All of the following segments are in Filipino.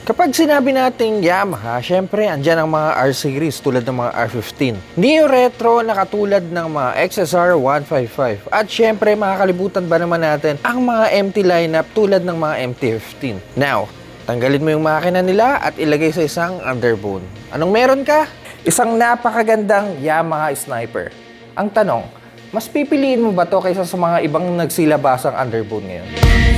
Kapag sinabi nating Yamaha, syempre andyan ang mga R-series tulad ng mga R15. Neo Retro na katulad ng mga XSR 155. At syempre makakalibutan ba naman natin ang mga MT lineup tulad ng mga MT-15. Now, tanggalin mo yung makina nila at ilagay sa isang underbone. Anong meron ka? Isang napakagandang Yamaha Sniper. Ang tanong, mas pipiliin mo ba to kaysa sa mga ibang nagsilabasang underbone ngayon?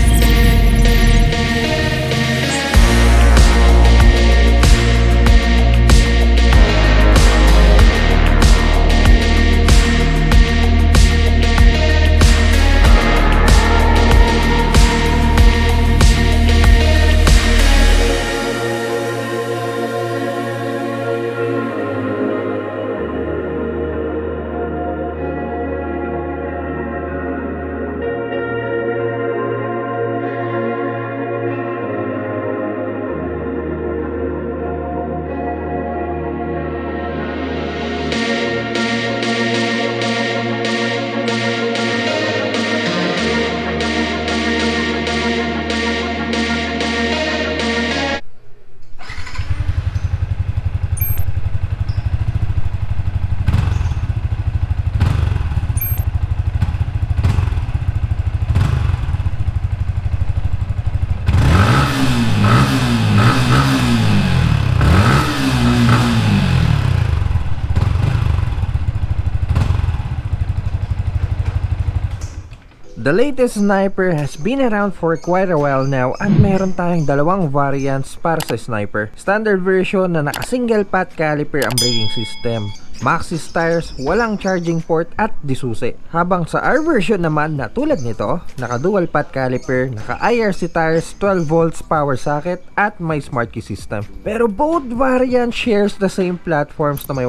The latest Sniper has been around for quite a while now at meron tayong dalawang variants para sa Sniper. Standard version na naka-single pat caliper ang braking system. Maxxis tires, walang charging port at disusi. Habang sa R version naman na tulad nito, naka-dual pat caliper, naka-IRC tires, 12 volts power socket at may smart key system. Pero both variants shares the same platforms na may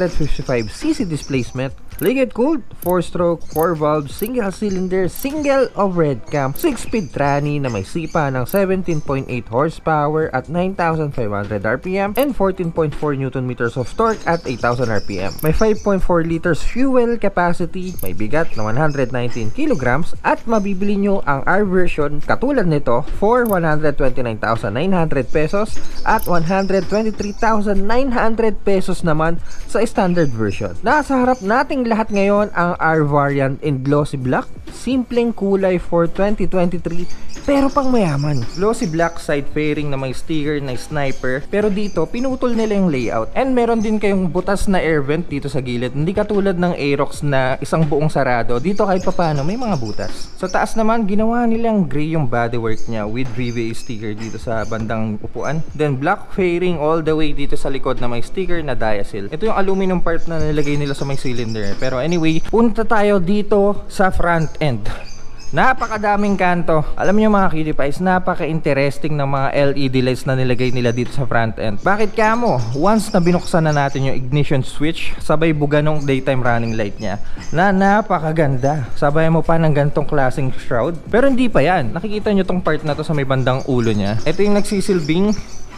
155cc displacement, liquid cooled, 4-stroke, 4-valve, single cylinder, single overhead cam, 6-speed tranny na may sipa ng 17.8 horsepower at 9,500 RPM and 14.4 Nm of torque at 8,000 RPM. May 5.4 liters fuel capacity, may bigat na 119 kilograms at mabibili nyo ang R version katulad nito for 129,900 pesos at 123,900 pesos naman sa standard version. Nasa harap nating lahat ngayon ang R variant in glossy black, simpleng kulay for 2023 pero pang mayaman. Glossy black side fairing na may sticker na Sniper, pero dito pinutol nila yung layout and meron din kayong butas na air vent dito sa gilid, hindi katulad ng Aerox na isang buong sarado. Dito kahit papano may mga butas. Sa taas naman ginawa nilang gray yung bodywork niya with VVA sticker dito sa bandang upuan, then black fairing all the way dito sa likod na may sticker na Diasil. Ito yung aluminum part na nilagay nila sa may cylinder. Pero anyway, punta tayo dito sa front end. Napakadaming kanto. Alam niyo mga cutie pies, napaka-interesting ng mga LED lights na nilagay nila dito sa front end. Bakit kamo? Once na binuksan na natin yung ignition switch, sabay buga nung daytime running light niya na napakaganda. Sabay mo pa ng gantong klaseng shroud. Pero hindi pa yan. Nakikita nyo tong part na to sa may bandang ulo niya. Ito yung nagsisilbing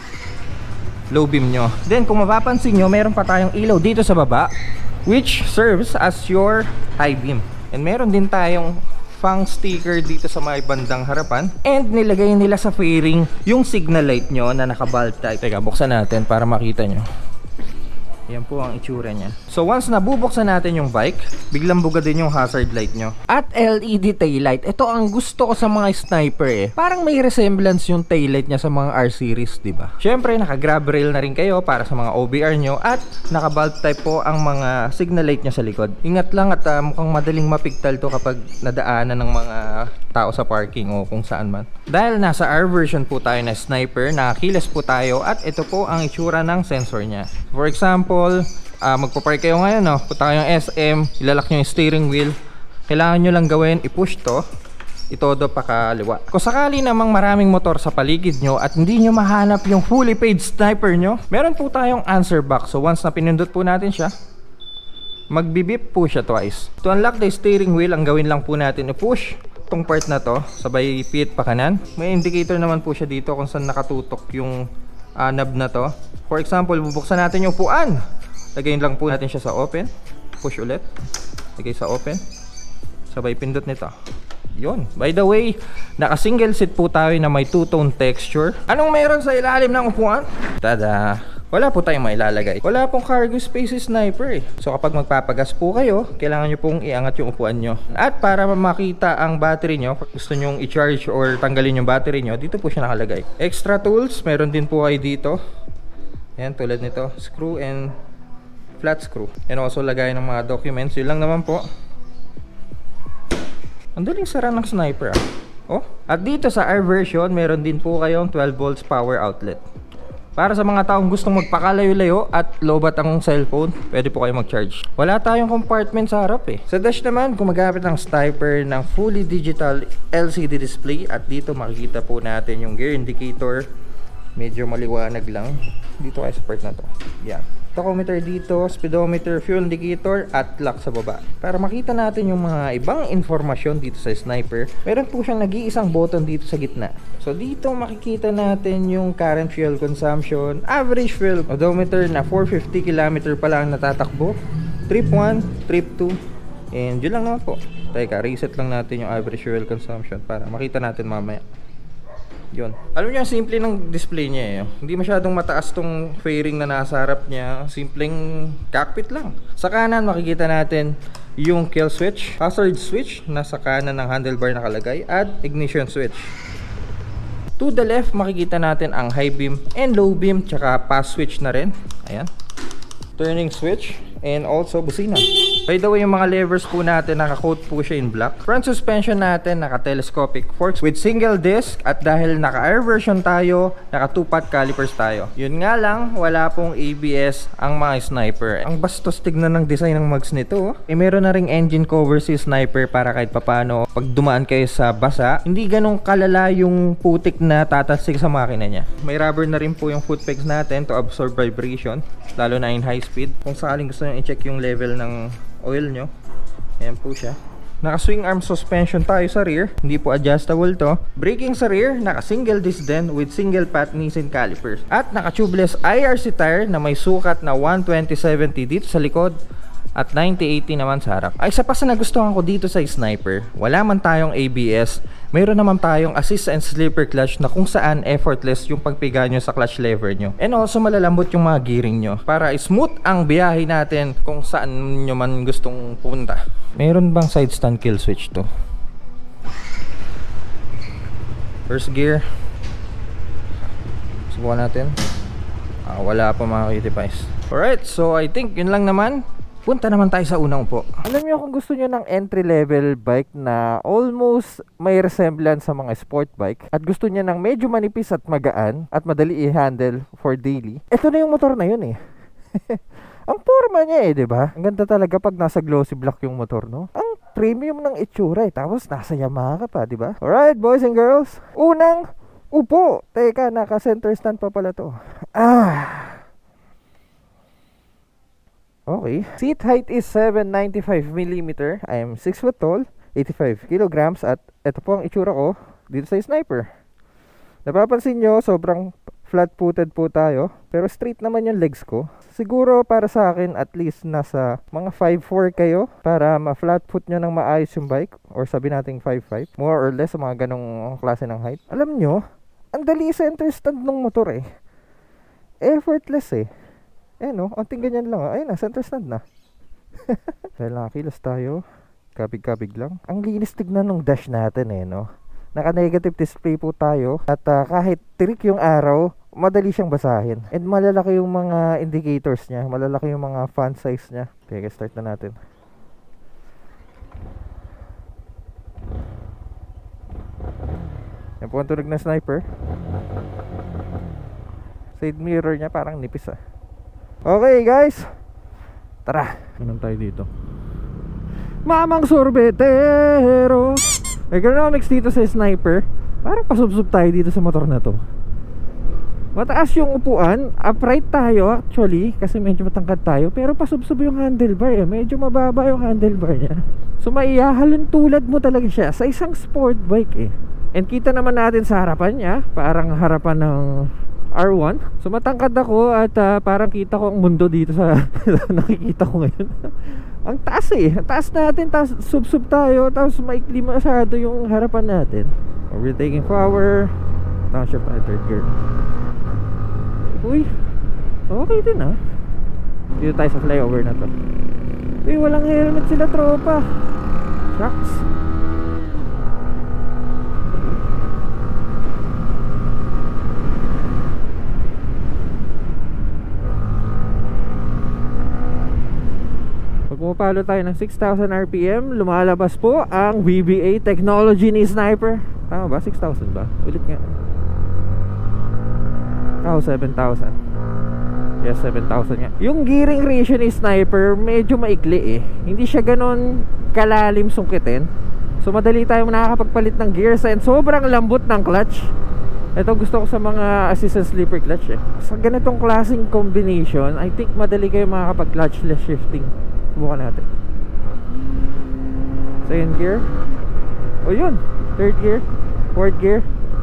low beam nyo. Then kung mapapansin nyo, meron pa tayong ilaw dito sa baba, which serves as your high beam. And meron din tayong fang sticker dito sa may bandang harapan. And nilagay nila sa fairing yung signal light nyo na naka-bulb type. Teka, buksan natin para makita nyo. Yan po ang itsura niya. So once nabubuksan natin yung bike, biglang buga din yung hazard light nyo. At LED tail light. Ito ang gusto ko sa mga Sniper eh. Parang may resemblance yung tail light niya sa mga R series, diba? Syempre naka-grab rail na rin kayo para sa mga OBR nyo. At naka-bulb type po ang mga signal light niya sa likod. Ingat lang at mukhang madaling mapigtal to kapag nadaanan ng mga tao sa parking o kung saan man. Dahil nasa R version po tayo na Sniper, nakakiles po tayo at ito po ang itsura ng sensor niya. For example, magpapark kayo ngayon, no? Punta kayong SM, ilalak nyo yung steering wheel. Kailangan nyo lang gawin, i-push to, itodo pa kaliwa. Kung sakali namang maraming motor sa paligid nyo at hindi nyo mahanap yung fully paid Sniper nyo, meron po tayong answer box. So once na pinindot po natin siya, magbibip po siya twice. To unlock the steering wheel, ang gawin lang po natin, i-push tong part na to, sabay pit pa kanan. May indicator naman po siya dito kung saan nakatutok yung knob na to. For example, bubuksan natin yung upuan. Lagay lang po natin siya sa open. Push ulit. Lagay sa open. Sabay pindot nito. Yun. By the way, naka-single seat po tayo na may two-tone texture. Anong meron sa ilalim ng upuan? Tada! Wala po tayong mailalagay. Wala pong cargo space si Sniper eh. So kapag magpapagas po kayo, kailangan nyo pong iangat yung upuan nyo. At para makita ang battery nyo, kung gusto nyo i-charge or tanggalin yung battery nyo, dito po siya nakalagay. Extra tools, meron din po kayo dito. Ayan, tulad nito, screw and flat screw. And also lagay ng mga documents. Yun lang naman po. Ang daling sara ng Sniper ah. Oh. At dito sa R version, meron din po kayong 12 volts power outlet. Para sa mga taong gustong magpakalayo-layo at lobat ang cellphone, pwede po kayo mag-charge. Wala tayong compartment sa harap eh. Sa dash naman, gumagamit ng Sniper ng fully digital LCD display. At dito makikita po natin yung gear indicator. Medyo maliwanag lang. Dito kayo sa part na to. Yan. Tachometer dito, speedometer, fuel indicator at clock sa baba. Para makita natin yung mga ibang informasyon dito sa Sniper, meron po siyang nag-iisang button dito sa gitna. So dito makikita natin yung current fuel consumption, average fuel odometer na 450 km pa lang natatakbo, trip 1, trip 2, and yun lang naman po. Teka, reset lang natin yung average fuel consumption para makita natin mamaya. Yun. Alam niyo, simple ng display niya eh. Hindi masyadong mataas tong fairing na nasa harap niya. Simpleng cockpit lang. Sa kanan makikita natin yung kill switch, hazard switch, nasa kanan ng handlebar nakalagay, at ignition switch. To the left makikita natin ang high beam and low beam, tsaka pass switch na rin. Ayan. Turning switch and also busina. By the way, yung mga levers po natin naka-coat po siya in black. Front suspension natin naka-telescopic forks with single disc, at dahil naka-air version tayo, naka 2-pot calipers tayo. Yun nga lang, wala pong ABS ang mga Sniper. Ang bastos tignan ng design ng mags nito. Meron na ring engine cover si Sniper para kahit papano pag dumaan kayo sa basa, hindi ganong kalala yung putik na tatasik sa makina niya. May rubber na rin po yung foot pegs natin to absorb vibration, lalo na in high speed. Kung sakaling gusto nyo i-check yung level ng oil nyo, ayan po siya. Naka swing arm suspension tayo sa rear, hindi po adjustable to. Braking sa rear, naka single disc din with single path Nissin calipers. At naka tubeless IRC tire na may sukat na 120/70 dito sa likod at 90/80 naman sa harap. Ay, isa pa sa nagustuhan ko dito sa Sniper, wala man tayong ABS, mayroon naman tayong assist and slipper clutch na kung saan effortless yung pagpiga nyo sa clutch lever nyo. And also malalambot yung mga gearing nyo para smooth ang biyahe natin kung saan nyo man gustong punta. Meron bang side stand kill switch to? First gear. Subukan natin. Wala pa mga kitipais. Alright, so I think yun lang naman. Punta naman tayo sa unang upo. Alam niyo, kung gusto niyo ng entry level bike na almost may resemblance sa mga sport bike, at gusto niya ng medyo manipis at magaan at madali i-handle for daily, ito na yung motor na yun eh. Ang forma niya eh, 'di ba? Ang ganda talaga pag nasa glossy black yung motor, no? Ang premium ng itsura eh, tapos nasa Yamaha ka pa, 'di ba? Alright, boys and girls. Unang upo. Teka, naka center stand pa pala to. Okay. Seat height is 795mm. I am 6 foot tall, 85 kilograms, at ito po ang itsura ko dito sa Sniper. Napapansin nyo, sobrang flat-footed po tayo, pero straight naman yung legs ko. Siguro para sa akin, at least nasa mga 5'4 kayo para ma-flat foot nyo ng maayos yung bike, or sabi natin 5'5, more or less sa mga ganong klase ng height. Alam nyo, ang dali center stand ng motor eh. Effortless eh. Eh no, onting ganyan lang. Ayun na, center stand na. Dahil nakakilos tayo, kabig-kabig lang. Ang linis tignan ng dash natin eh, no? Naka-negative display po tayo. At kahit tirik yung araw, madali siyang basahin. And malalaki yung mga indicators niya. Malalaki yung mga font size niya. Okay, start na natin. Yan po ang tunog na Sniper. Side mirror niya parang nipis ah. Okay guys, tara. Anong tayo dito? Mamang sorbetero. Ergonomics dito sa Sniper. Parang pasubsob tayo dito sa motor na to. Mataas yung upuan. Upright tayo actually, kasi medyo matangkad tayo. Pero pasubsob yung handlebar eh. Medyo mababa yung handlebar niya. So maihahalon tulad mo talaga siya sa isang sport bike eh. And kita naman natin sa harapan niya, parang harapan ng R1. So matangkad ako at parang kita ko ang mundo dito sa nakikita ko ngayon. Ang taas eh. Ang taas natin, tapos sub-sub tayo, tapos maikli masyado yung harapan natin. Overtaking power. Downshift tayo, third gear. Uy, okay din ah. Dito tayo sa flyover na to. Uy, walang helmet sila tropa. Shucks. Pag pumapalo tayo ng 6,000 RPM, lumalabas po ang VBA technology ni Sniper. Tama ba? 6,000 ba? Ulit nga. 7,000. Yes, 7,000 nga. Yung gearing ratio ni Sniper medyo maikli eh. Hindi siya ganon kalalim sungkitin. So madali tayo nakakapagpalit ng gears and sobrang lambot ng clutch. Ito gusto ko sa mga assistant slipper clutch eh. Sa ganitong klaseng combination, I think madali kayo makakapag clutchless shifting. Subukan natin. Second gear. O yun, third gear, fourth gear.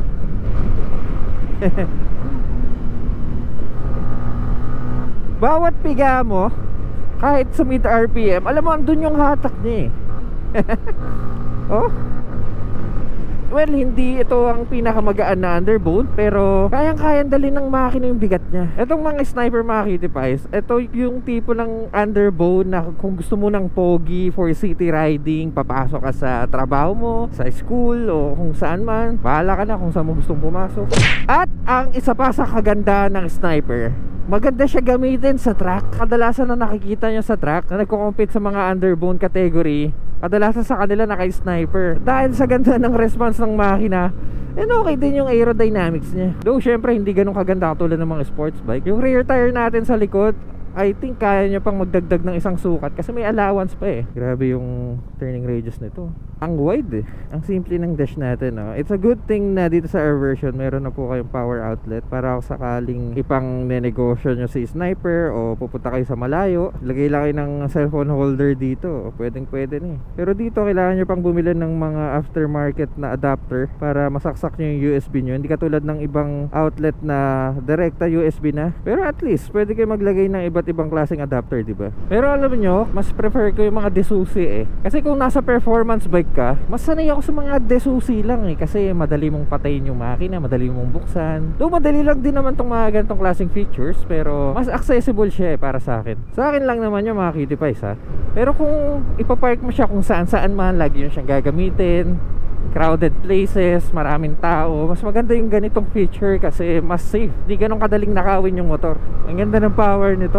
Bawat piga mo, kahit sa mid RPM, alam mo andun yung hatak niya eh. Oh. Well, hindi ito ang pinakamagaan na underbone, pero kayang-kayang dali ng makina yung bigat niya. Itong mga Sniper mga Kitty Pies, ito yung tipo ng underbone na kung gusto mo ng pogi for city riding, papasok ka sa trabaho mo, sa school, o kung saan man, bahala ka na kung saan mo gustong pumasok. At ang isa pa sa kagandahan ng Sniper, maganda siya gamitin sa track. Kadalasan na nakikita nyo sa track na nagko-compete sa mga underbone category, kadalasan sa kanila naka-Sniper. Dahil sa ganda ng response ng makina, and okay din yung aerodynamics niya. Though syempre hindi ganun kaganda katulad ng mga sports bike. Yung rear tire natin sa likod, I think kaya nyo pang magdagdag ng isang sukat kasi may allowance pa eh. Grabe yung turning radius nito. Ang wide eh. Ang simple ng dash natin no? It's a good thing na dito sa Air version meron na po kayong power outlet para kung sakaling ipang nenegosyo nyo si Sniper o pupunta kayo sa malayo, lagay lang kayo ng cellphone holder dito. Pwedeng pwede na eh. Pero dito kailangan nyo pang bumili ng mga aftermarket na adapter para masaksak nyo yung USB nyo. Hindi katulad ng ibang outlet na direkta USB na. Pero at least pwede kayo maglagay ng iba't ibang klaseng adapter, diba? Pero alam nyo, mas prefer ko yung mga desusi eh. Kasi kung nasa performance bike ka, mas sanay ako sa mga desusi lang eh. Kasi madali mong patayin yung makina, madali mong buksan. Though madali lang din naman tong mga ganitong klaseng features, pero mas accessible siya eh para sa akin. Sa akin lang naman yung mga Kitty Pies ha. Pero kung ipapark mo siya kung saan saan man, lagi yun siyang gagamitin, crowded places, maraming tao, mas maganda yung ganitong feature kasi mas safe. Di ganun kadaling nakawin yung motor. Ang ganda ng power nito.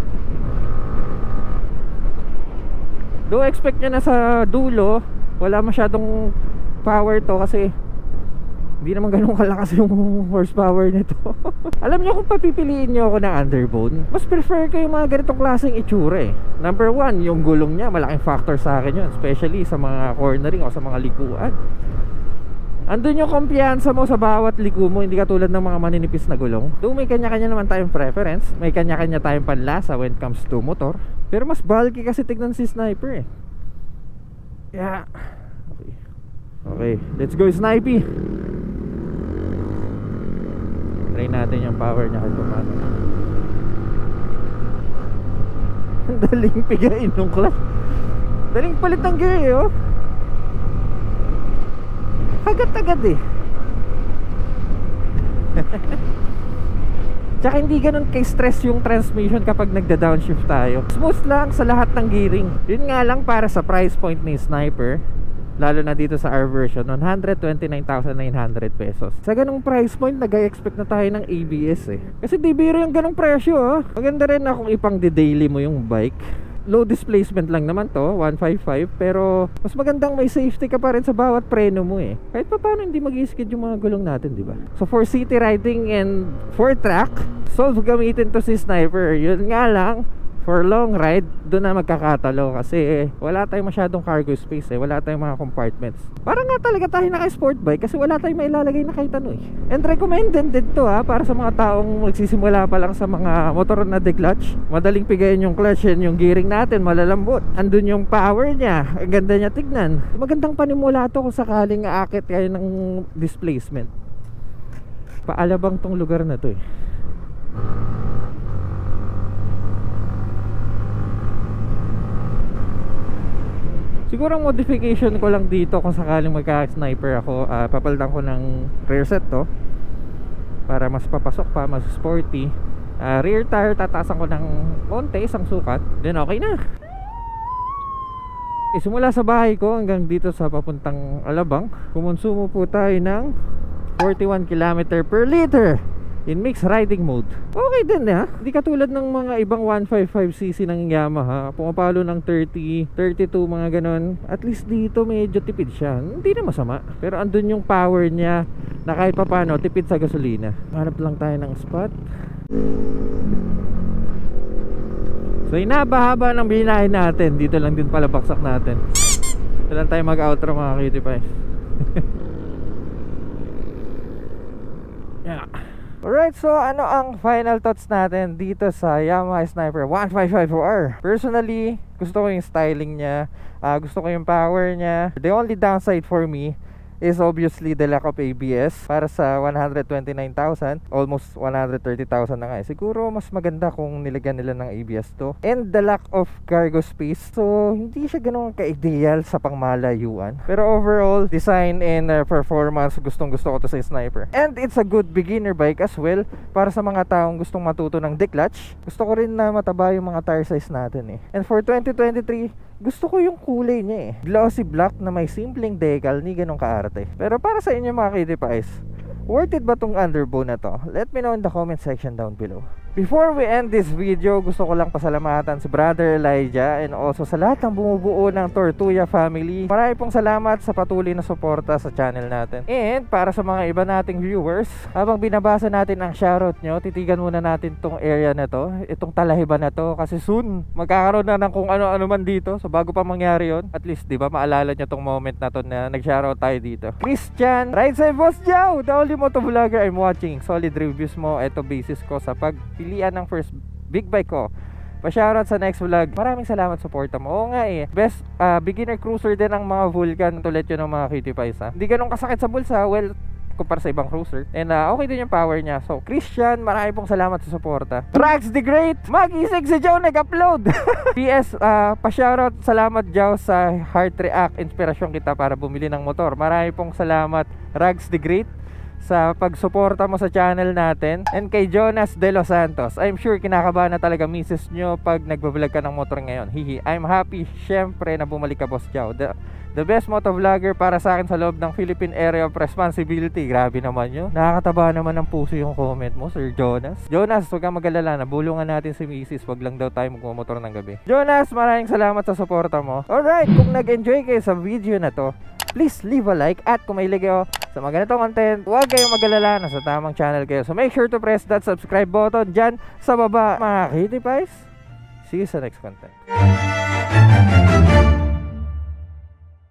Do expect nyo na sa dulo wala masyadong power to kasi hindi naman ganun kalakas yung horsepower nito. Alam nyo kung papipiliin nyo ako ng underbone, mas prefer ko yung mga ganitong klaseng itsura eh. Number one, yung gulong niya, malaking factor sa akin yun, especially sa mga cornering o sa mga likuan. Andun yung kumpiyansa mo sa bawat liko mo, hindi katulad ng mga maninipis na gulong. Doon may kanya-kanya naman tayong preference, may kanya-kanya tayong panlasa when it comes to motor. Pero mas bulky kasi tignan si Sniper eh. Yeah. Okay, let's go Snipey. Try natin yung power niya kahit paano. Ang daling pigain ng clutch. Daling palit ng gear eh oh. Agad-agad eh. Tsaka hindi ganun kay stress yung transmission kapag nagda-downshift tayo. Smooth lang sa lahat ng gearing. Yun nga lang para sa price point ni Sniper, lalo na dito sa R version, 129,900 pesos. Sa ganung price point, nag-expect na tayo ng ABS eh. Kasi di biro yung ganung presyo oh. Maganda rin na kung ipang de-daily mo yung bike. Low displacement lang naman to, 155. Pero mas magandang may safety ka pa rin sa bawat preno mo eh. Kahit pa paano hindi mag-skid yung mga gulong natin, di ba? So for city riding and for track, solve gamitin to si Sniper. Yun nga lang, for long ride, doon na magkakatalo kasi wala tayong masyadong cargo space eh. Wala tayong mga compartments. Parang nga talaga tayo naka-sport bike kasi wala tayong mailalagay na kahit ano eh. And recommended din to ha, para sa mga taong magsisimula pa lang sa mga motor na de-clutch. Madaling pigayin yung clutch and yung gearing natin, malalambot. Andun yung power niya, ang ganda niya tignan. Magandang panimula to kung sakaling aakit kayo ng displacement. Paalabang tong lugar na to eh. Siguro ang modification ko lang dito kung sakaling magka-sniper ako, papalitan ko ng rear set to para mas papasok pa, mas sporty. Rear tire tatasan ko ng konti, isang sukat, then okay na. Simula sa bahay ko hanggang dito sa papuntang Alabang, kumonsumo po tayo ng 41 km per liter in mixed riding mode. Okay din hindi katulad ng mga ibang 155cc ng Yamaha, pumapalo ng 30, 32 mga ganon. At least dito medyo tipid siya, hindi na masama. Pero andun yung power niya na kahit pa paano tipid sa gasolina. Hanap lang tayo ng spot. So inabahaba ng binahin natin, dito lang din pala baksak natin. Dito lang tayo mag-outro mga cutie pies. Yeah. Alright, so ano ang final thoughts natin dito sa Yamaha Sniper 1554R? Personally, gusto ko yung styling niya, gusto ko yung power niya. The only downside for me is obviously the lack of ABS. Para sa 129,000, almost 130,000 na nga. Siguro mas maganda kung nilagyan nila ng ABS to. And the lack of cargo space. So hindi siya ganun ka-ideal sa pangmalayuan. Pero overall, design and performance, gustong gusto ko to sa Sniper. And it's a good beginner bike as well para sa mga taong gustong matuto ng declutch. Gusto ko rin na mataba yung mga tire size natin And for 2023, gusto ko yung kulay niya glossy black na may simpleng decal, ni ganun kaarte. Pero para sa inyo mga cutie pies, worth it ba tong underbow na to? Let me know in the comment section down below. Before we end this video, gusto ko lang pasalamatan si Brother Elijah and also sa lahat ng bumubuo ng Tortuya family. Marami pong salamat sa patuloy na suporta sa channel natin. And para sa mga iba nating viewers, habang binabasa natin ang shoutout nyo, titigan muna natin tong area na to, itong talahiban na to, kasi soon magkakaroon na ng kung ano-ano man dito. So bago pa mangyari yon, at least di ba maalala nyo tong moment na to na nag-shoutout tayo dito. Christian, right side Boss Jow, the only motovlogger I'm watching. Solid reviews mo, ito basis ko sa pilian ng first big bike ko. Pa-shoutout sa next vlog. Maraming salamat sa suporta mo. Oo nga best beginner cruiser din ang mga Vulcan tulad yun ng mga cutie pies Hindi ganun kasakit sa bulsa, well, kumpara sa ibang cruiser. And okay din yung power niya. So Christian, maraming pong salamat sa suporta. Rags the Great, mag-isig si Joe nag-upload. PS, pa-shoutout, salamat Joe sa Heart React. Inspirasyon kita para bumili ng motor. Maraming pong salamat Rags the Great sa pagsuporta mo sa channel natin. And kay Jonas De Los Santos, I'm sure kinakabahan na talaga misis nyo pag nagbablog ka ng motor ngayon. Hihi, I'm happy syempre na bumalik ka Boss Jow. The best motovlogger para sa akin sa loob ng Philippine Area of Responsibility. Grabe naman yun. Nakakataba naman ng puso yung comment mo, Sir Jonas. Jonas, huwag kang mag-alala, nabulungan natin si Mrs. Wag lang daw tayo magmumotor ng gabi. Jonas, maraming salamat sa suporta mo. Alright, kung nag-enjoy kayo sa video na to, please leave a like. At kung mahilig kayo sa mga ganitong content, huwag kayong mag-alala, nasa tamang channel kayo. So make sure to press that subscribe button dyan sa baba. Mga cutie pies, see you sa next content.